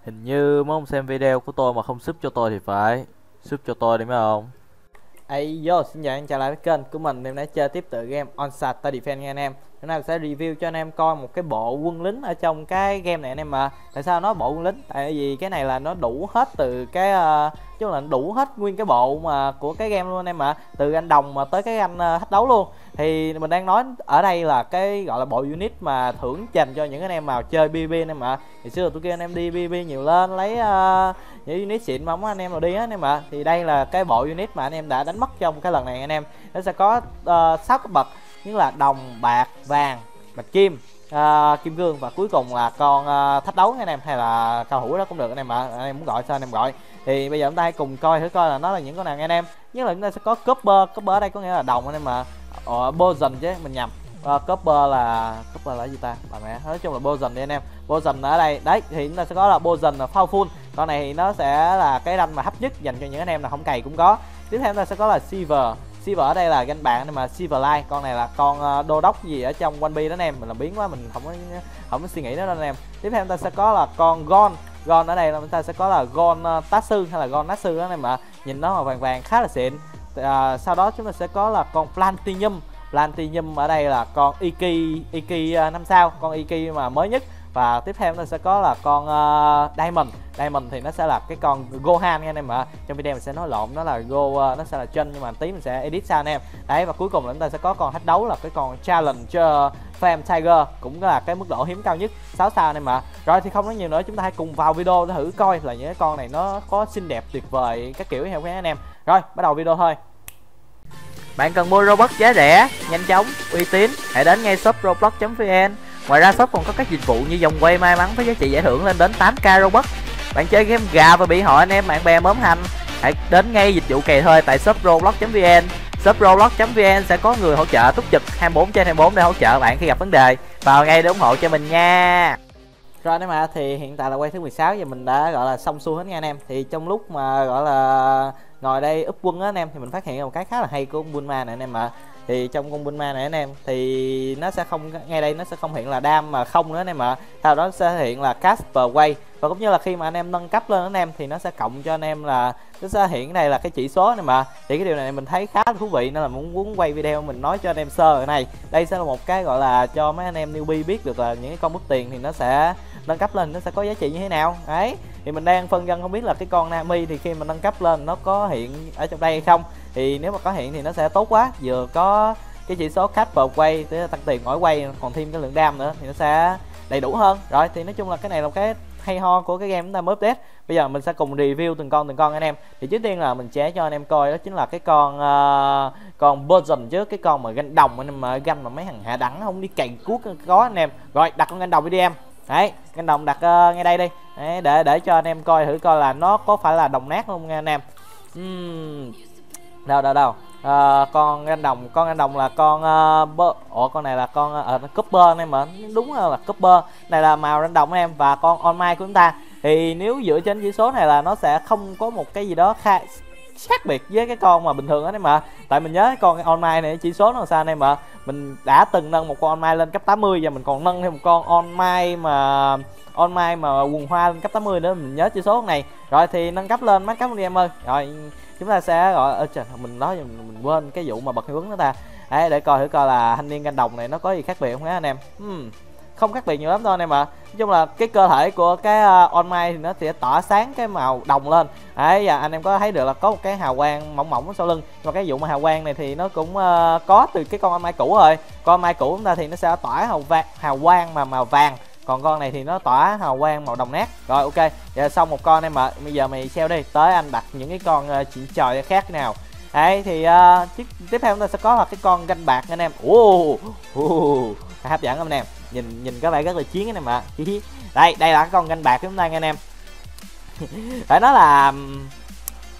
Hình như mấy ông xem video của tôi mà không sub cho tôi thì phải sub cho tôi đi mấy ông. Hey yo, xin chào anh trở lại với kênh của mình. Em đã chơi tiếp tựa game Onsite Defense nha anh em. Hôm nay mình sẽ review cho anh em coi một cái bộ quân lính ở trong cái game này anh em. Mà tại sao nó bộ quân lính? Tại vì cái này là nó đủ hết từ cái chứ là đủ hết nguyên cái bộ mà của cái game luôn anh em. Mà từ anh đồng mà tới cái anh thách đấu luôn. Thì mình đang nói ở đây là cái gọi là bộ unit mà thưởng dành cho những anh em mà chơi PvP anh em. Mà thì xưa tôi kêu anh em đi PvP nhiều lên lấy những unit xịn mà không có anh em nào đi á anh em ạ. Thì đây là cái bộ unit mà anh em đã đánh mất trong cái lần này anh em. Nó sẽ có 6 cấp bậc, như là đồng, bạc, vàng, bạch kim, kim cương, và cuối cùng là con thách đấu anh em, hay là cao thủ đó cũng được anh em ạ. Anh em muốn gọi sao anh em gọi. Thì bây giờ chúng ta hãy cùng coi thử coi là nó là những con nào anh em. Nhất là chúng ta sẽ có copper ở đây có nghĩa là đồng anh em mà. Boson chứ mình nhầm. Copper là gì ta, bà mẹ, nói chung là Boson đi anh em. Boson ở đây đấy, thì chúng ta sẽ có là Boson là powerful. Con này thì nó sẽ là cái ranh mà hấp nhất dành cho những anh em là không cày cũng có. Tiếp theo chúng ta sẽ có là Silver ở đây là ganh bạn, nhưng mà Silverlight con này là con đô đốc gì ở trong One Piece đó anh em. Mình làm biến quá, mình không có suy nghĩ đó đâu anh em. Tiếp theo chúng ta sẽ có là con Gon ở đây là chúng ta sẽ có là Gon Tatsu hay là Gon Natsu đó anh em ạ. Nhìn nó màu vàng khá là xịn. Sau đó chúng ta sẽ có là con Platinum ở đây là con Iki 5 sao, con Iki mà mới nhất. Và tiếp theo chúng ta sẽ có là con Diamond thì nó sẽ là cái con Gohan nha anh em ạ. Trong video mình sẽ nói lộn, nó là nó sẽ là chân, nhưng mà tí mình sẽ edit sau anh em. Đấy, và cuối cùng là chúng ta sẽ có con thách đấu là cái con Challenger Flame Tiger, cũng là cái mức độ hiếm cao nhất, 6 sao anh em ạ. Rồi thì không nói nhiều nữa, chúng ta hãy cùng vào video để thử coi là những cái con này nó có xinh đẹp tuyệt vời các kiểu hay không anh em. Rồi bắt đầu video thôi. Bạn cần mua Robux giá rẻ, nhanh chóng, uy tín, hãy đến ngay shop roblox.vn. Ngoài ra shop còn có các dịch vụ như vòng quay may mắn với giá trị giải thưởng lên đến 8k Robux. Bạn chơi game gà và bị hội anh em bạn bè mớm hành, hãy đến ngay dịch vụ kèy thuê tại shop roblox.vn. Shop roblox.vn sẽ có người hỗ trợ túc trực 24/24 để hỗ trợ bạn khi gặp vấn đề. Vào ngay để ủng hộ cho mình nha. Rồi anh em ạ, thì hiện tại là quay thứ 16 giờ, mình đã gọi là xong xuôi hết nha anh em. Thì trong lúc mà gọi là ngồi đây úp quân á anh em, thì mình phát hiện một cái khá là hay của con Bulma này anh em ạ. Thì trong con Bulma này anh em, thì nó sẽ không, ngay đây nó sẽ không hiện là đam mà không nữa anh em ạ. Sau đó sẽ hiện là Casper Way, và cũng như là khi mà anh em nâng cấp lên anh em thì nó sẽ cộng cho anh em là nó sẽ hiện đây là cái chỉ số này mà. Thì cái điều này mình thấy khá là thú vị nên là muốn quay video mình nói cho anh em sơ ở này. Đây sẽ là một cái gọi là cho mấy anh em newbie biết được là những cái con mất tiền thì nó sẽ nâng cấp lên nó sẽ có giá trị như thế nào. Đấy, thì mình đang phân vân không biết là cái con Nami thì khi mà nâng cấp lên nó có hiện ở trong đây hay không. Thì nếu mà có hiện thì nó sẽ tốt quá, vừa có cái chỉ số Casper quay để tăng tiền mỗi quay, còn thêm cái lượng đam nữa thì nó sẽ đầy đủ hơn. Rồi thì nói chung là cái này là cái hay ho của cái game chúng ta mới update. Bây giờ mình sẽ cùng review từng con anh em. Thì trước tiên là mình sẽ cho anh em coi đó chính là cái con Boson trước, cái con mà ganh đồng anh em, mà ganh mà mấy thằng hạ đẳng không đi cày cuốc có anh em. Rồi đặt con ganh đồng đi em. Đấy, ganh đồng đặt ngay đây đi. Đấy, để cho anh em coi thử coi là nó có phải là đồng nát không nha anh em. Đâu con ganh đồng là con con này là con copper anh em, mà đúng là copper. Này là màu ganh đồng anh em. Và con on mai của chúng ta thì nếu dựa trên chỉ số này là nó sẽ không có một cái gì đó khác biệt với cái con mà bình thường đó em mà. Tại mình nhớ con on mai này chỉ số nó là sao anh em ạ. Mình đã từng nâng một con on mai lên cấp 80, và mình còn nâng thêm một con on mai mà quần hoa lên cấp 80 nữa, mình nhớ chỉ số này. Rồi thì nâng cấp lên mắt cấp đi em ơi. Rồi chúng ta sẽ gọi trời, mình nói mình quên cái vụ mà bật hiệu ứng đó ta. Đấy, để coi thử coi là thanh niên canh đồng này nó có gì khác biệt không hả anh em. Không khác biệt nhiều lắm đâu anh em ạ. Nói chung là cái cơ thể của cái on mai thì nó sẽ tỏa sáng cái màu đồng lên. Đấy, và anh em có thấy được là có một cái hào quang mỏng mỏng sau lưng. Và cái vụ mà hào quang này thì nó cũng có từ cái con on mai cũ rồi. Con mai cũ chúng ta thì nó sẽ tỏa hào quang mà màu vàng, còn con này thì nó tỏa hào quang màu đồng nát. Rồi ok, giờ xong một con em ạ. Bây giờ mày xeo đi, tới anh đặt những cái con chuyện trò khác nào. Đấy thì tiếp theo chúng ta sẽ có là cái con ganh bạc anh em. Hấp dẫn anh em, nhìn có vẻ rất là chiến anh em ạ. Đây là cái con ganh bạc của chúng ta nha anh em. Phải nói là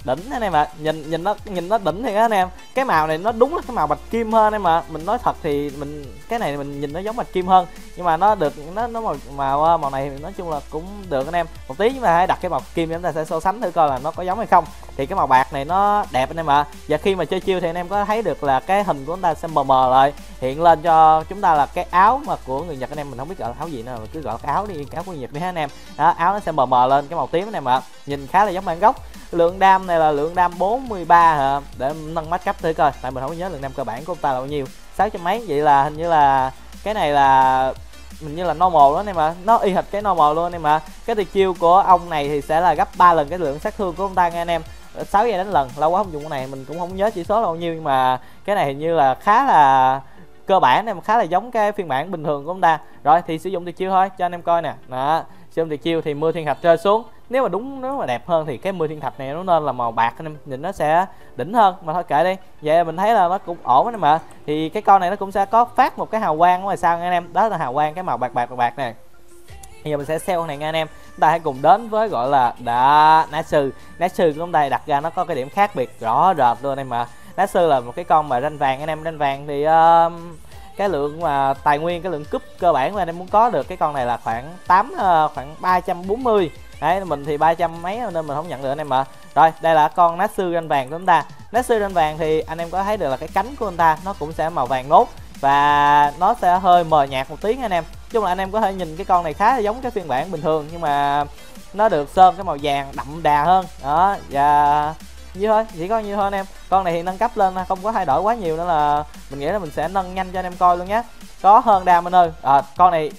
đỉnh anh em ạ. Nhìn nó đỉnh thì anh em, cái màu này nó đúng là cái màu bạch kim hơn em ạ. Mình nói thật thì cái này mình nhìn nó giống bạch kim hơn, nhưng mà nó được nó màu này thì nói chung là cũng được anh em. Một tí chúng ta hãy đặt cái màu kim chúng ta sẽ so sánh thử coi là nó có giống hay không. Thì cái màu bạc này nó đẹp anh em ạ. Và khi mà chơi chiêu thì anh em có thấy được là cái hình của chúng ta sẽ mờ mờ lại, hiện lên cho chúng ta là cái áo mà của người Nhật anh em. Mình không biết gọi là áo gì nữa, mình cứ gọi là cái áo đi, áo của người Nhật đi ha anh em. Đó, áo nó sẽ mờ mờ lên cái màu tím anh em ạ. Nhìn khá là giống bản gốc. Lượng đam này là lượng đam 43 hả? Để nâng mắt cấp thử coi, tại mình không nhớ lượng đam cơ bản của ông ta là bao nhiêu. 600 mấy, vậy là hình như là cái này là mình như là normal đó anh em ạ. Nó y hệt cái normal luôn anh em ạ. Cái tuyệt chiêu của ông này thì sẽ là gấp 3 lần cái lượng sát thương của ông ta nha anh em. 6 giây đánh lần, lâu quá không dùng cái này mình cũng không nhớ chỉ số là bao nhiêu, nhưng mà cái này hình như là khá là cơ bản em, khá là giống cái phiên bản bình thường của ông ta. Rồi thì sử dụng tuyệt chiêu thôi cho anh em coi nè. Đó, sử dụng tuyệt chiêu thì mưa thiên thạch rơi xuống. Nếu mà đẹp hơn thì cái mưa thiên thạch này nó nên là màu bạc anh em, nhìn nó sẽ đỉnh hơn, mà thôi kệ đi. Vậy mình thấy là nó cũng ổn anh em ạ. Thì cái con này nó cũng sẽ có phát một cái hào quang ở ngoài sau nha anh em, đó là hào quang cái màu bạc này. Bây giờ mình sẽ sell con này nha anh em. Chúng ta hãy cùng đến với gọi là Natsu của chúng ta đặt ra nó có cái điểm khác biệt rõ rệt luôn anh em ạ. Natsu là một cái con mà ranh vàng anh em. Ranh vàng thì cái lượng mà tài nguyên, cái lượng cúp cơ bản mà anh em muốn có được cái con này là khoảng 340. Đấy, mình thì 300 mấy nên mình không nhận được anh em ạ. Rồi, đây là con Natsu ranh vàng của chúng ta. Natsu ranh vàng thì anh em có thấy được là cái cánh của anh ta nó cũng sẽ màu vàng nốt và nó sẽ hơi mờ nhạt một tí anh em. Chung là anh em có thể nhìn cái con này khá là giống cái phiên bản bình thường, nhưng mà nó được sơn cái màu vàng đậm đà hơn đó. Và như thôi, chỉ có như thôi anh em. Con này thì nâng cấp lên không có thay đổi quá nhiều nữa, là mình nghĩ là mình sẽ nâng nhanh cho anh em coi luôn nhé. Có hơn đam anh ơi. Con này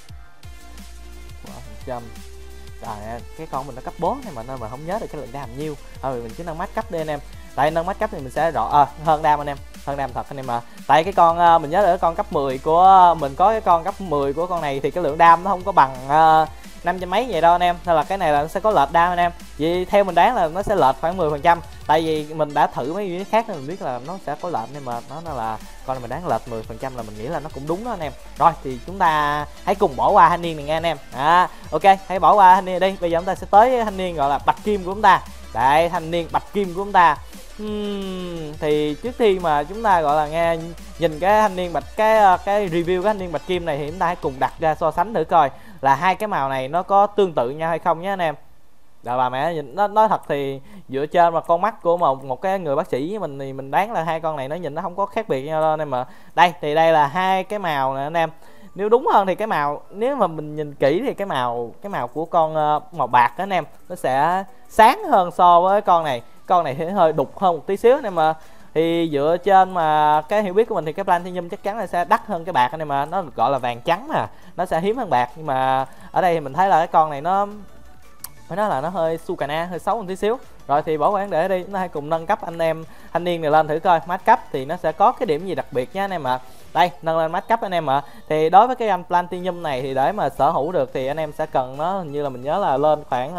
cái con mình nó cấp 4 này mà nên mà không nhớ được cái lượng đam nhiêu. Mình chỉ nâng max cấp đi anh em. Tại nâng max cấp thì mình sẽ rõ hơn đam anh em, hơn đam thật anh em mà. Tại cái con mình nhớ được cái con cấp 10 của mình, có cái con cấp 10 của con này thì cái lượng đam nó không có bằng 500 mấy vậy đâu anh em, nên là cái này là nó sẽ có lệch đam anh em. Vì theo mình đoán là nó sẽ lệch khoảng 10%, tại vì mình đã thử mấy unit khác nên mình biết là nó sẽ có lệch, nhưng mà nó là con này mình đoán lệch 10% là mình nghĩ là nó cũng đúng đó anh em. Rồi thì chúng ta hãy cùng bỏ qua thanh niên này nha anh em. Ok, hãy bỏ qua thanh niên đi. Bây giờ chúng ta sẽ tới thanh niên gọi là bạch kim của chúng ta. Đấy, thanh niên bạch kim của chúng ta. Thì trước khi mà chúng ta gọi là nhìn cái thanh niên cái review cái thanh niên bạch kim này thì chúng ta hãy cùng đặt ra so sánh thử coi là hai cái màu này nó có tương tự nhau hay không nhé anh em. Rồi bà mẹ nhìn nó nói thật thì dựa trên mà con mắt của một cái người bác sĩ với mình thì mình đoán là hai con này nó nhìn nó không có khác biệt nhau đâu anh em. Mà đây là hai cái màu nè anh em. Nếu đúng hơn thì cái màu, nếu mà mình nhìn kỹ thì cái màu của con màu bạc đó anh em, nó sẽ sáng hơn so với con này. Con này thì hơi đục hơn một tí xíu anh em mà. Thì dựa trên mà cái hiểu biết của mình thì cái Platinum chắc chắn là sẽ đắt hơn cái bạc anh em mà. Nó được gọi là vàng trắng mà, nó sẽ hiếm hơn bạc. Nhưng mà ở đây thì mình thấy là cái con này nó phải nói là nó hơi Sukana, hơi xấu một tí xíu. Rồi thì bỏ qua để đi, chúng ta hãy cùng nâng cấp anh em thanh niên này lên thử coi. Max cấp thì nó sẽ có cái điểm gì đặc biệt nha anh em ạ. Đây, nâng lên max cấp anh em ạ. Thì đối với cái anh Platinum này thì để mà sở hữu được thì anh em sẽ cần nó, hình như là mình nhớ là lên khoảng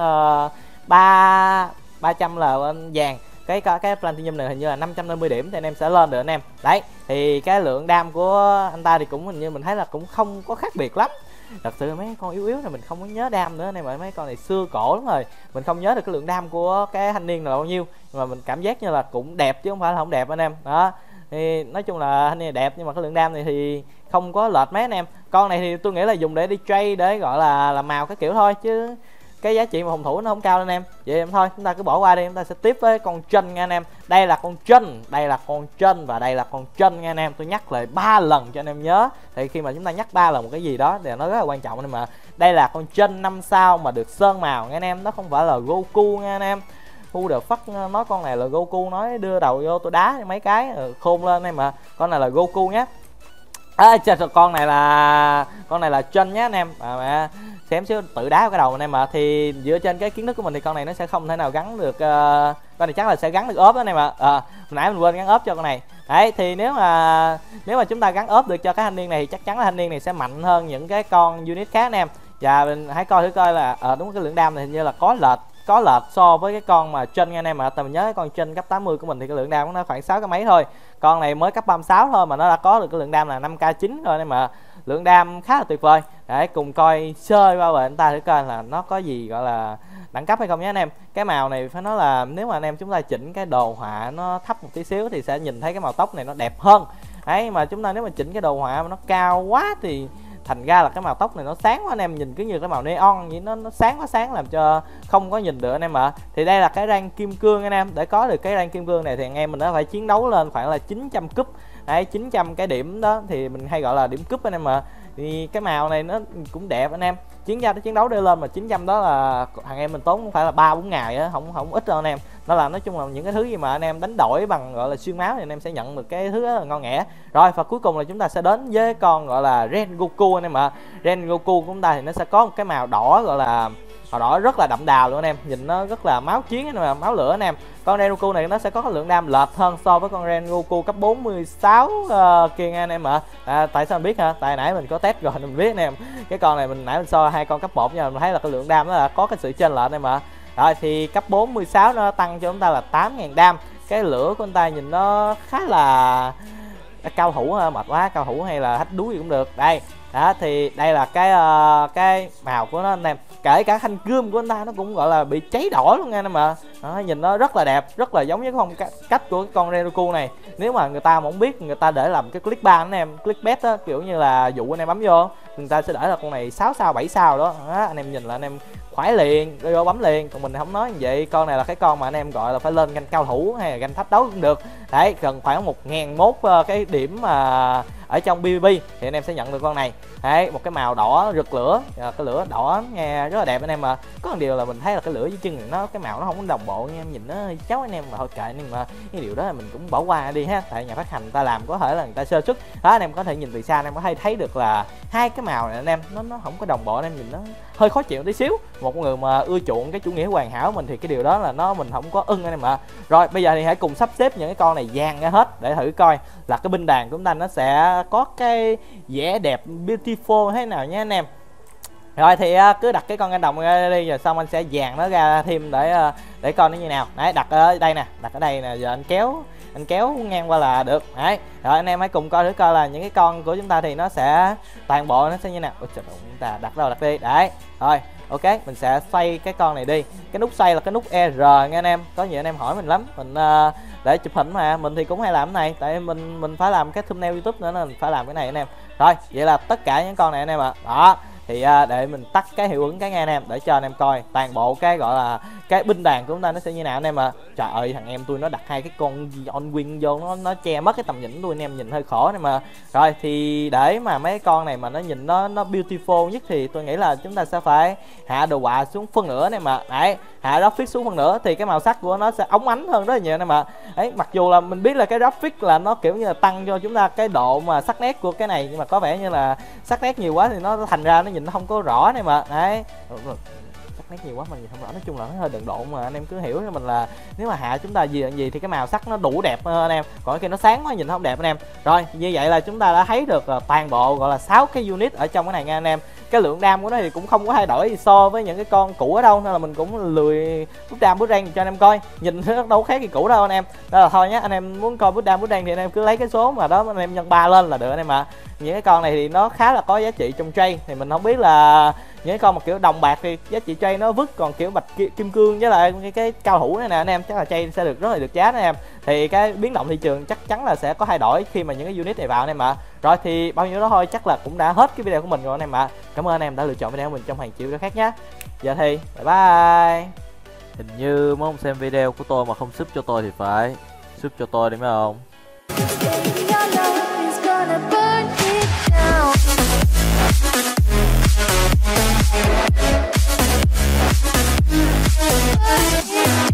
300 là lên vàng. Cái Platinum này hình như là 550 điểm thì anh em sẽ lên được anh em. Đấy, thì cái lượng đam của anh ta thì cũng hình như mình thấy là cũng không có khác biệt lắm. Thật sự mấy con yếu này mình không có nhớ đam nữa này, mà mấy con này xưa cổ lắm rồi, mình không nhớ được cái lượng đam của cái thanh niên là bao nhiêu, mà mình cảm giác như là cũng đẹp chứ không phải là không đẹp anh em. Đó thì nói chung là thanh niên đẹp, nhưng mà cái lượng đam này thì không có lệch mấy anh em. Con này thì tôi nghĩ là dùng để đi trade, để gọi là làm màu cái kiểu thôi, chứ cái giá trị mà phòng thủ nó không cao anh em. Vậy em thôi, chúng ta cứ bỏ qua đi, chúng ta sẽ tiếp với con Trân nha anh em. Đây là con Trân, đây là con Trân và đây là con Trân nha anh em. Tôi nhắc lại 3 lần cho anh em nhớ. Thì khi mà chúng ta nhắc 3 lần một cái gì đó thì nó rất là quan trọng anh em mà. Đây là con Trân 5 sao mà được sơn màu nha anh em, nó không phải là Goku nha anh em. Who the fuck nói con này là Goku, nói đưa đầu vô tôi đá mấy cái khôn lên em mà. Con này là Goku nhé. Con này là Trân nhé anh em. Xém xíu tự đá vào cái đầu anh em ạ. Thì dựa trên cái kiến thức của mình thì con này nó sẽ không thể nào gắn được con này chắc là sẽ gắn được ốp đó anh em ạ. Hồi nãy mình quên gắn ốp cho con này. Đấy thì nếu mà chúng ta gắn ốp được cho cái thanh niên này thì chắc chắn là thanh niên này sẽ mạnh hơn những cái con unit khác anh em. Và mình hãy coi thử coi là đúng cái lượng đam này hình như là có lệch so với cái con mà trên nha anh em ạ. Tại mình nhớ cái con trên cấp 80 của mình thì cái lượng đam của nó khoảng 6 cái mấy thôi. Con này mới cấp 36 thôi mà nó đã có được cái lượng đam là 5k9 rồi anh em ạ. lượng đam khá là tuyệt vời. Để cùng coi sơ qua về anh ta thử coi là nó có gì gọi là đẳng cấp hay không nhé anh em. Cái màu này phải nói là nếu mà anh em chúng ta chỉnh cái đồ họa nó thấp một tí xíu thì sẽ nhìn thấy cái màu tóc này nó đẹp hơn. Đấy, mà chúng ta nếu mà chỉnh cái đồ họa mà nó cao quá thì thành ra là cái màu tóc này nó sáng quá, anh em nhìn cứ như cái màu neon vậy, nó sáng quá sáng làm cho không có nhìn được anh em ạ. Thì đây là cái rank kim cương anh em. Để có được cái rank kim cương này thì anh em mình đã phải chiến đấu lên khoảng là 900 cúp. Đấy, 900 cái điểm đó thì mình hay gọi là điểm cúp anh em ạ. Thì cái màu này nó cũng đẹp anh em. Chiến đấu đưa lên mà 900 đó là thằng em mình tốn cũng phải là 3-4 ngày á, không ít đâu anh em. Đó là nói chung là những cái thứ gì mà anh em đánh đổi bằng gọi là xuyên máu thì anh em sẽ nhận được cái thứ rất là ngon nghẻ. Rồi và cuối cùng là chúng ta sẽ đến với con gọi là Rengoku anh em ạ. Rengoku của chúng ta thì nó sẽ có một cái màu đỏ gọi là màu đỏ rất là đậm đà luôn anh em, nhìn nó rất là máu chiến anh em, máu lửa anh em. Con Rengoku này nó sẽ có lượng đam lệch hơn so với con Rengoku cấp 46 kia anh em ạ. Tại sao mình biết hả? Tại nãy mình có test rồi mình biết anh em. Cái con này nãy mình so hai con cấp 1 nhưng mà mình thấy là cái lượng đam nó là có cái sự chênh lệch anh em ạ. Rồi thì cấp 46 nó tăng cho chúng ta là 8.000 đam. Cái lửa của anh ta nhìn nó khá là cao thủ ha, mệt quá, cao thủ hay là thách đuối gì cũng được. Đây đó thì đây là cái màu của nó anh em. Kể cả thanh gươm của anh ta nó cũng gọi là bị cháy đỏ luôn nha anh em ạ. Nhìn nó rất là đẹp, rất là giống với cái phong cách của cái con Rengoku này. Nếu mà người ta mà không biết, người ta để làm cái click bar anh em, clickbait á, kiểu như là dụ anh em bấm vô, người ta sẽ để là con này 6 sao 7 sao đó. Anh em nhìn là anh em khoái liền, vô bấm liền. Còn mình không nói như vậy. Con này là cái con mà anh em gọi là phải lên ganh cao thủ hay là ganh thách đấu cũng được. Đấy, gần khoảng 1001 cái điểm mà ở trong PvP thì anh em sẽ nhận được con này. Đấy, một cái màu đỏ rực lửa, cái lửa đỏ nghe rất là đẹp anh em mà. Có một điều là mình thấy là cái lửa dưới chân này nó cái màu nó không có đồng bộ, anh em nhìn nó cháu anh em, mà thôi kệ anh em, mà cái điều đó là mình cũng bỏ qua đi ha. Tại nhà phát hành người ta làm có thể là người ta sơ xuất đó, anh em có thể nhìn từ xa anh em có thể thấy được là hai cái màu này anh em nó không có đồng bộ, anh em nhìn nó hơi khó chịu tí xíu. Một người mà ưa chuộng cái chủ nghĩa hoàn hảo mình thì cái điều đó là mình không có ưng anh em ạ. Rồi bây giờ thì hãy cùng sắp xếp những cái con này dàn ra hết để thử coi là cái binh đàn của chúng ta nó sẽ có cái vẻ đẹp beautiful thế nào nhé anh em. Rồi thì cứ đặt cái con anh đồng ra đi, rồi xong anh sẽ dàn nó ra thêm để coi nó như nào. Đấy, đặt ở đây nè, đặt ở đây nè, giờ anh kéo ngang qua là được. Đấy, rồi anh em hãy cùng coi thử coi là những cái con của chúng ta thì nó sẽ toàn bộ nó sẽ như nào. Ôi trời ơi, chúng ta đặt đâu đặt đi. Đấy, rồi ok, mình sẽ xoay cái con này đi. Cái nút xoay là cái nút R nha anh em. Có nhiều anh em hỏi mình lắm, mình để chụp hình mà mình thì cũng hay làm cái này, tại mình phải làm cái thumbnail YouTube nữa nên mình phải làm cái này anh em. Rồi vậy là tất cả những con này anh em ạ. Đó thì để mình tắt cái hiệu ứng cái nghe anh em để cho anh em coi toàn bộ cái gọi là cái binh đàn của chúng ta nó sẽ như nào anh em ạ. Trời ơi, thằng em tôi nó đặt hai cái con on wing vô, nó che mất cái tầm nhìn tôi, anh em nhìn hơi khổ anh em mà. Rồi thì để mà mấy con này mà nó nhìn nó beautiful nhất thì tôi nghĩ là chúng ta sẽ phải hạ đồ họa xuống phân nửa anh em ạ. Đấy, hạ graphic xuống phân nửa thì cái màu sắc của nó sẽ óng ánh hơn rất là nhiều anh em ạ. Đấy, mặc dù là mình biết là cái graphic là nó kiểu như là tăng cho chúng ta cái độ mà sắc nét của cái này, nhưng mà có vẻ như là sắc nét nhiều quá thì nó thành ra nó nhìn nó không có rõ anh em ạ. Đấy, sắc nét nhiều quá mình nhìn không rõ, nói chung là nó hơi đần độn, mà anh em cứ hiểu cho mình là nếu mà hạ chúng ta gì thì cái màu sắc nó đủ đẹp hơn anh em, còn khi nó sáng quá nhìn không đẹp anh em. Rồi như vậy là chúng ta đã thấy được toàn bộ gọi là 6 cái unit ở trong cái này nha anh em. Cái lượng đam của nó thì cũng không có thay đổi gì so với những cái con cũ ở đâu, nên là mình cũng lười bút đam bút rank cho anh em coi, nhìn nó đâu khác gì cũ đâu anh em. Đó là thôi nhé, anh em muốn coi bút đam bút rank thì anh em cứ lấy cái số mà đó anh em nhân 3 lên là được anh em ạ. Những cái con này thì nó khá là có giá trị trong trade, thì mình không biết là những cái con mà kiểu đồng bạc thì giá trị trade nó vứt, còn kiểu bạch kim cương với lại cái cao thủ này nè anh em chắc là trade sẽ được rất là được giá anh em. Thì cái biến động thị trường chắc chắn là sẽ có thay đổi khi mà những cái unit này vào anh em ạ. Rồi thì bao nhiêu đó thôi, chắc là cũng đã hết cái video của mình rồi anh em ạ. Cảm ơn anh em đã lựa chọn video của mình trong hàng triệu video khác nhé. Giờ thì bye bye. Hình như muốn xem video của tôi mà không sub cho tôi thì phải sub cho tôi đi mấy ông. Yeah.